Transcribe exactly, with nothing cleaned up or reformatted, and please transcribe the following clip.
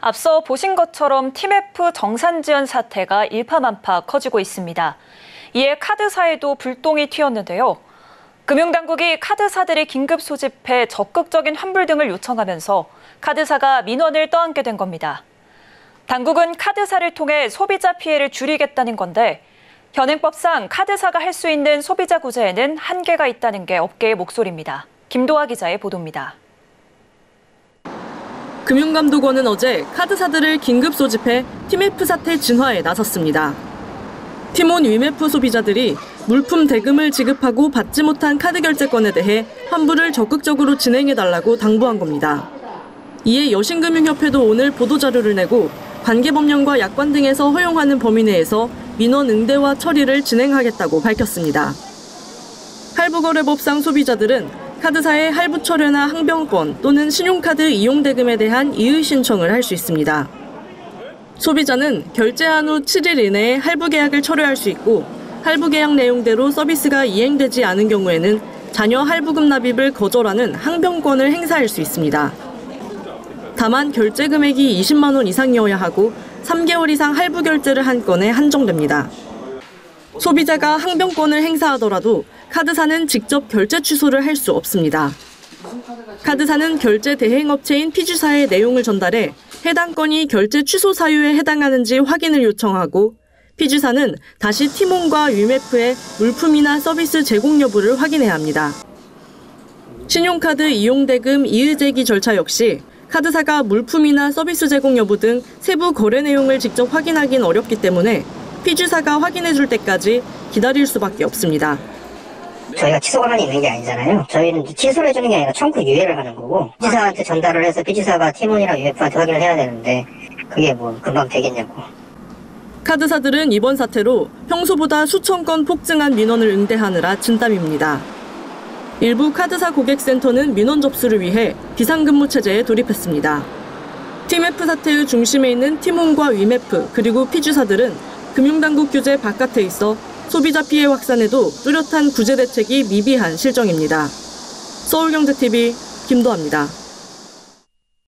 앞서 보신 것처럼 티맵프 정산지연 사태가 일파만파 커지고 있습니다. 이에 카드사에도 불똥이 튀었는데요. 금융당국이 카드사들이 긴급 소집해 적극적인 환불 등을 요청하면서 카드사가 민원을 떠안게 된 겁니다. 당국은 카드사를 통해 소비자 피해를 줄이겠다는 건데 현행법상 카드사가 할 수 있는 소비자 구제에는 한계가 있다는 게 업계의 목소리입니다. 김도하 기자의 보도입니다. 금융감독원은 어제 카드사들을 긴급 소집해 티맵프 사태 진화에 나섰습니다. 티몬 위메프 소비자들이 물품 대금을 지급하고 받지 못한 카드 결제권에 대해 환불을 적극적으로 진행해달라고 당부한 겁니다. 이에 여신금융협회도 오늘 보도자료를 내고 관계법령과 약관 등에서 허용하는 범위 내에서 민원 응대와 처리를 진행하겠다고 밝혔습니다. 할부거래법상 소비자들은 카드사의 할부 철회나 항변권 또는 신용카드 이용 대금에 대한 이의 신청을 할 수 있습니다. 소비자는 결제한 후 칠 일 이내에 할부 계약을 철회할 수 있고 할부 계약 내용대로 서비스가 이행되지 않은 경우에는 자녀 할부금 납입을 거절하는 항변권을 행사할 수 있습니다. 다만 결제 금액이 이십만 원 이상이어야 하고 삼 개월 이상 할부 결제를 한 건에 한정됩니다. 소비자가 항변권을 행사하더라도 카드사는 직접 결제 취소를 할 수 없습니다. 카드사는 결제 대행업체인 피지사에 내용을 전달해 해당 건이 결제 취소 사유에 해당하는지 확인을 요청하고 피지사는 다시 티몬과 위메프의 물품이나 서비스 제공 여부를 확인해야 합니다. 신용카드 이용 대금 이의 제기 절차 역시 카드사가 물품이나 서비스 제공 여부 등 세부 거래 내용을 직접 확인하긴 어렵기 때문에 피지사가 확인해줄 때까지 기다릴 수밖에 없습니다. 저희가 취소 권한이 있는 게 아니잖아요. 저희는 취소를 해주는 게 아니라 청구 유예를 하는 거고 피지사한테 전달을 해서 피지사가 티몬이랑 유에프한테 확인을 해야 되는데 그게 뭐 금방 되겠냐고. 카드사들은 이번 사태로 평소보다 수천 건 폭증한 민원을 응대하느라 진땀입니다. 일부 카드사 고객센터는 민원 접수를 위해 비상근무 체제에 돌입했습니다. 티맵프 사태의 중심에 있는 티몬과 위메프 그리고 피지사들은 금융당국 규제 바깥에 있어 소비자 피해 확산에도 뚜렷한 구제 대책이 미비한 실정입니다. 서울경제티비 김도하입니다.